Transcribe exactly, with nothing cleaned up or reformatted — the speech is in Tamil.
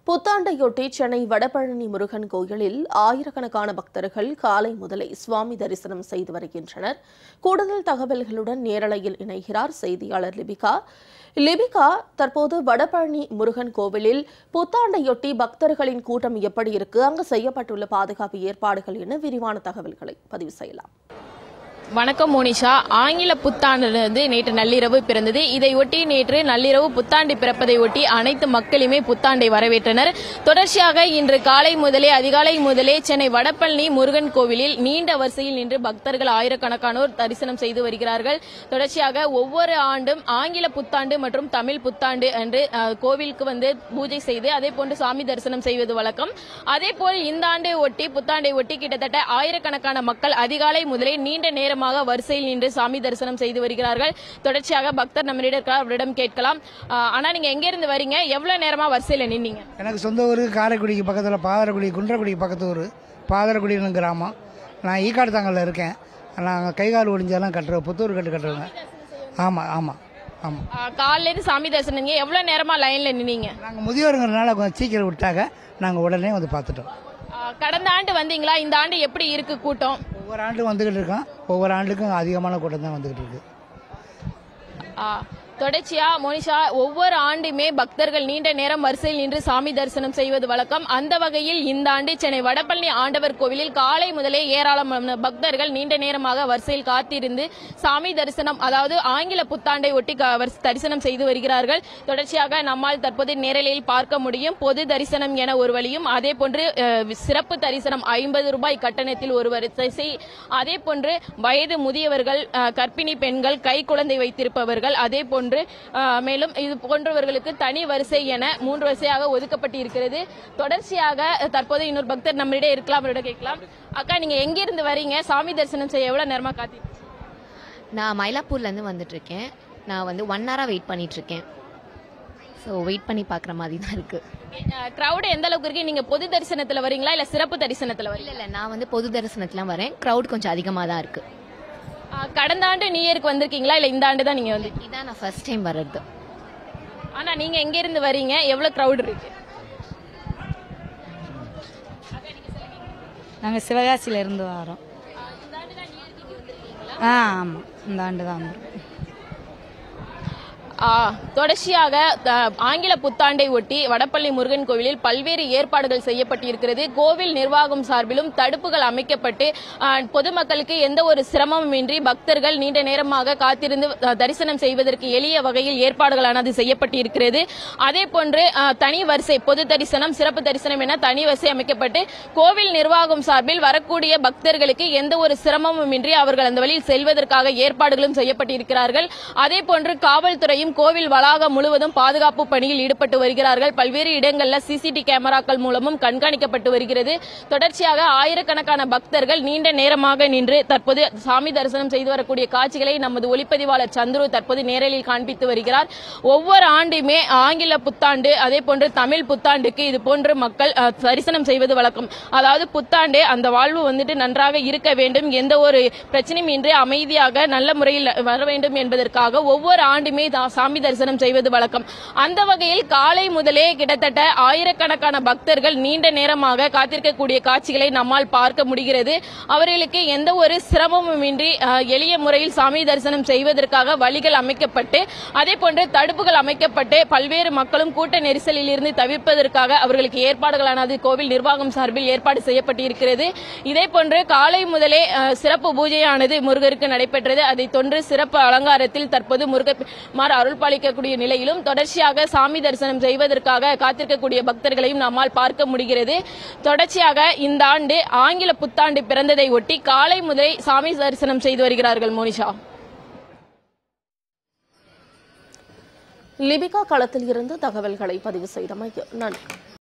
புத்தாண்டையொட்டி சென்னை வடபழனி முருகன் கோயிலில் ஆயிரக்கணக்கான பக்தர்கள் காலை முதலே சுவாமி தரிசனம் செய்து வருகின்றனர். கூடுதல் தகவல்களுடன் நேரலையில் இணைகிறார் செய்தியாளர் லிபிகா. லிபிகா, தற்போது வடபழனி முருகன் கோவிலில் புத்தாண்டையொட்டி பக்தர்களின் கூட்டம் எப்படி இருக்கு? அங்கு செய்யப்பட்டுள்ள பாதுகாப்பு ஏற்பாடுகள் என விரிவான தகவல்களை பதிவு செய்யலாம். வணக்கம் மோனிஷா. ஆங்கில புத்தாண்டு நேற்று நள்ளிரவு பிறந்தது. இதையொட்டி நேற்று நள்ளிரவு புத்தாண்டு பிறப்பதை ஒட்டி அனைத்து மக்களுமே புத்தாண்டை வரவேற்றனர். தொடர்ச்சியாக இன்று காலை முதலே அதிகாலை முதலே சென்னை வடபழனி முருகன் கோவிலில் நீண்ட வரிசையில் நின்று பக்தர்கள் ஆயிரக்கணக்கானோர் தரிசனம் செய்து வருகிறார்கள். தொடர்ச்சியாக ஒவ்வொரு ஆண்டும் ஆங்கில புத்தாண்டு மற்றும் தமிழ் புத்தாண்டு என்று கோவிலுக்கு வந்து பூஜை செய்து அதே போன்று சாமி தரிசனம் செய்வது வழக்கம். அதே போல் இந்த ஆண்டை ஒட்டி புத்தாண்டை ஒட்டி கிட்டத்தட்ட ஆயிரக்கணக்கான மக்கள் அதிகாலை முதலே நீண்ட நேரம் வரிசையில் நின்று சாமி தரிசனம் செய்து வருகிறார்கள். தொடர்ச்சியாக பக்தர் நம்மிடம் இருக்கார், அவரிடம் கேட்கலாம். ஆனா நீங்க எங்க இருந்து வரீங்க? எவ்வளவு நேரமா வரிசையில நின்னீங்க? எனக்கு சொந்த ஊரு காரைக்குடிக்கு பக்கத்துல பாதரக்குடி, குன்றக்குடிக்கு பக்கத்து ஊர் பாதரக்குடின்னு கிராமம். நான் ஈக்காடு தாங்கல்ல இருக்கேன். நாங்கள் கைகால் ஒடிஞ்சாலும் கட்டுறோம், புத்தூர் கட்டு கட்டுறோங்க. ஆமா ஆமா ஆமா. காலையில இருந்து சாமி தரிசனம் எவ்வளவு நேரமா லைன்ல நின்னீங்க? நாங்கள் முதியோருங்கிறதுனால கொஞ்சம் சீக்கிரம் விட்டாங்க, நாங்கள் உடனே வந்து பார்த்துட்டோம். கடந்த ஆண்டு வந்தீங்களா? இந்த ஆண்டு எப்படி இருக்கு கூட்டம்? ஒவ்வொரு ஆண்டு வந்துகிட்டு இருக்கோம், ஒவ்வொரு ஆண்டுக்கும் அதிகமான கூட்டம் தான் வந்துகிட்டு இருக்கு. தொடர்ச்சியா மோனிஷா, ஒவ்வொரு ஆண்டுமே பக்தர்கள் நீண்ட நேரம் வரிசையில் நின்று சாமி தரிசனம் செய்வது வழக்கம். அந்த வகையில் இந்த ஆண்டு சென்னை வடபழனி ஆண்டவர் கோவிலில் காலை முதலே ஏராளமான பக்தர்கள் நீண்ட நேரமாக வரிசையில் காத்திருந்து சாமி தரிசனம், அதாவது ஆங்கில புத்தாண்டை ஒட்டி தரிசனம் செய்து வருகிறார்கள். தொடர்ச்சியாக நம்மால் தற்போது நேரலையில் பார்க்க முடியும். பொது தரிசனம் என ஒரு வழியும், அதே போன்று சிறப்பு தரிசனம் ஐம்பது ரூபாய் கட்டணத்தில் ஒரு வரிசை, அதே போன்று வயது முதியவர்கள், கர்ப்பிணி பெண்கள், கை குழந்தை வைத்திருப்பவர்கள், அதே போன்று மேலும் இது போன்றவர்களுக்கு தனி வரிசை என மூன்று வரிசையாக ஒதுக்கப்பட்டு இருக்கிறது. தொடர்ச்சியாக தற்போது இன்னொரு பக்தர் நம்மளிடையே இருக்கலாம், அவரிடம் கேட்கலாம். அக்கா, நீங்க எங்க இருந்து வரீங்க? சாமி தரிசனம் செய்ய எவ்வளவு நேரமா காத்திருக்கீங்க? நான் மயிலாப்பூர்ல இருந்து வந்துட்டு இருக்கேன். நான் வந்து ஒன் ஹவரா வெயிட் பண்ணிட்டு இருக்கேன். ஸோ வெயிட் பண்ணி பாக்குற மாதிரி தான் இருக்கு. கிரௌட் எந்த அளவுக்கு இருக்கு? நீங்க பொது தரிசனத்துல வரீங்களா இல்ல சிறப்பு தரிசனத்துல வரீங்களா? இல்ல, நான் வந்து பொது தரிசனத்துல வரேன். கிரௌட் கொஞ்சம் அதிகமா தான் இருக்கு. கடந்த ஆண்டு நியூ இயருக்கு வந்திருக்கீங்களா இல்ல இந்த ஆண்டு தான் நீங்க வந்து? இதான் நான் ஃபர்ஸ்ட் டைம் வர்றது. ஆனா நீங்க எங்க இருந்து வரீங்க? எவ்வளவு கிரௌட் இருக்கு? நாங்க சிவகாசியில இருந்து வரோம். ஆ ஆமா, இந்த ஆண்டு தான் வந்திருக்கோம். தொடர்ச்சியாக ஆங்கில புத்தாண்டை ஒட்டி வடபழனி முருகன் கோவிலில் பல்வேறு ஏற்பாடுகள் செய்யப்பட்டிருக்கிறது. கோவில் நிர்வாகம் சார்பிலும் தடுப்புகள் அமைக்கப்பட்டு பொதுமக்களுக்கு எந்த ஒரு சிரமமும் இன்றி பக்தர்கள் நீண்ட நேரமாக காத்திருந்து தரிசனம் செய்வதற்கு எளிய வகையில் ஏற்பாடுகளானது செய்யப்பட்டிருக்கிறது. அதே போன்று தனி வரிசை, பொது தரிசனம், சிறப்பு தரிசனம் என தனி வரிசை அமைக்கப்பட்டு கோவில் நிர்வாகம் சார்பில் வரக்கூடிய பக்தர்களுக்கு எந்த ஒரு சிரமமும் இன்றி அவர்கள் அந்த வழியில் செல்வதற்காக ஏற்பாடுகளும் செய்யப்பட்டிருக்கிறார்கள். அதே போன்று காவல்துறையும் கோவில் வளாகம் முழுவதும் பாதுகாப்பு பணியில் ஈடுபட்டு வருகிறார்கள். பல்வேறு இடங்களில் சிசிடிவி கேமராக்கள் மூலமும் கண்காணிக்கப்பட்டு வருகிறது. தொடர்ச்சியாக ஆயிரக்கணக்கான பக்தர்கள் நீண்ட நேரமாக நின்று தற்போது சாமி தரிசனம் செய்து வரக்கூடிய காட்சிகளை நமது ஒளிப்பதிவாளர் சந்துரு தற்போது நேரலில் காண்பித்து வருகிறார். ஒவ்வொரு ஆண்டுமே ஆங்கில புத்தாண்டு, அதே போன்று தமிழ் புத்தாண்டுக்கு இது போன்று மக்கள் தரிசனம் செய்வது வழக்கம். அதாவது புத்தாண்டு அந்த வாழ்வு வந்துட்டு நன்றாக இருக்க வேண்டும், எந்த ஒரு பிரச்சனையும் இன்றி அமைதியாக நல்ல முறையில் வர வேண்டும் என்பதற்காக ஒவ்வொரு ஆண்டுமே சாமி தரிசனம் செய்வது வழக்கம். அந்த வகையில் காலை முதலே கிட்டத்தட்ட ஆயிரக்கணக்கான பக்தர்கள் நீண்ட நேரமாக காத்திருக்கக்கூடிய காட்சிகளை நம்மால் பார்க்க முடிகிறது. அவர்களுக்கு எந்த ஒரு சிரமமும் இன்றி எளிய முறையில் சாமி தரிசனம் செய்வதற்காக வழிகள் அமைக்கப்பட்டு அதே போன்று தடுப்புகள் அமைக்கப்பட்டு பல்வேறு மக்களும் கூட்ட நெரிசலில் இருந்து தவிர்ப்பதற்காக அவர்களுக்கு ஏற்பாடுகளானது கோவில் நிர்வாகம் சார்பில் ஏற்பாடு செய்யப்பட்டிருக்கிறது. இதே போன்று காலை முதலே சிறப்பு பூஜையானது முருகருக்கு நடைபெற்றது. அதை தொன்று சிறப்பு அலங்காரத்தில் தற்போது முருகர் அருள் பாலிக்கக்கூடிய நிலையிலும் தொடர்ச்சியாக சாமி தரிசனம் செய்வதற்காக காத்திருக்கக்கூடிய பக்தர்களையும் நம்மால் பார்க்க முடிகிறது. தொடர்ச்சியாக இந்த ஆண்டு ஆங்கில புத்தாண்டு பிறந்ததை ஒட்டி காலை முதலே சாமி தரிசனம் செய்து வருகிறார்கள். மோனிஷா, லிபிகா களத்தில் இருந்து தகவல்களை பதிவு செய்தமைக்கு நன்றி.